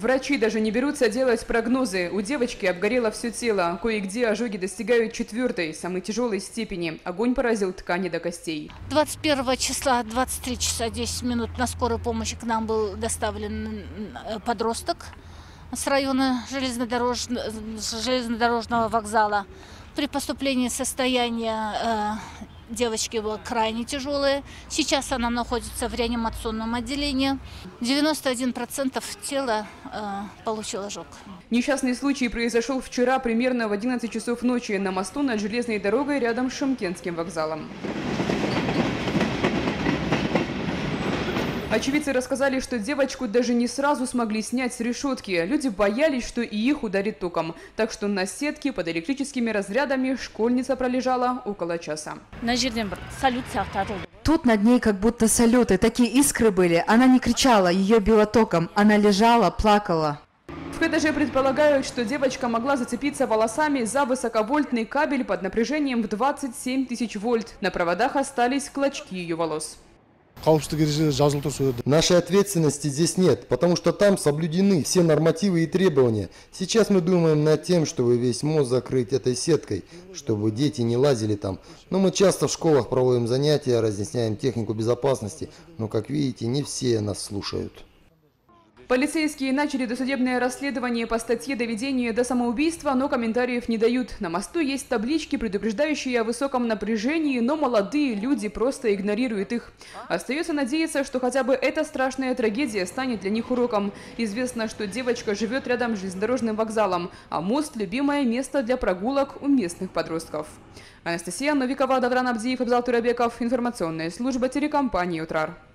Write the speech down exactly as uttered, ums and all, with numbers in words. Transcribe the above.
Врачи даже не берутся делать прогнозы. У девочки обгорело все тело. Кое-где ожоги достигают четвертой, самой тяжелой степени. Огонь поразил ткани до костей. двадцать первого числа, двадцать три часа десять минут на скорой помощи к нам был доставлен подросток с района железнодорож... железнодорожного вокзала. При поступлении состояния э, девочки было крайне тяжелое. Сейчас она находится в реанимационном отделении. девяносто один процент тела э, получил ожог. Несчастный случай произошел вчера примерно в одиннадцать часов ночи на мосту над железной дорогой рядом с Шымкентским вокзалом. Очевидцы рассказали, что девочку даже не сразу смогли снять с решетки. Люди боялись, что и их ударит током. Так что на сетке под электрическими разрядами школьница пролежала около часа. Тут над ней как будто салюты, такие искры были. Она не кричала, ее било током. Она лежала, плакала. В ХТЖ предполагают, что девочка могла зацепиться волосами за высоковольтный кабель под напряжением в двадцать семь тысяч вольт. На проводах остались клочки ее волос. Нашей ответственности здесь нет, потому что там соблюдены все нормативы и требования. Сейчас мы думаем над тем, чтобы весь мост закрыть этой сеткой, чтобы дети не лазили там. Но мы часто в школах проводим занятия, разъясняем технику безопасности, но, как видите, не все нас слушают. Полицейские начали досудебное расследование по статье «Доведение до самоубийства», но комментариев не дают. На мосту есть таблички, предупреждающие о высоком напряжении, но молодые люди просто игнорируют их. Остается надеяться, что хотя бы эта страшная трагедия станет для них уроком. Известно, что девочка живет рядом с железнодорожным вокзалом, а мост – любимое место для прогулок у местных подростков. Анастасия Новикова, Давран Абдиев, Абзал Турабеков. Информационная служба телекомпании «Утрар».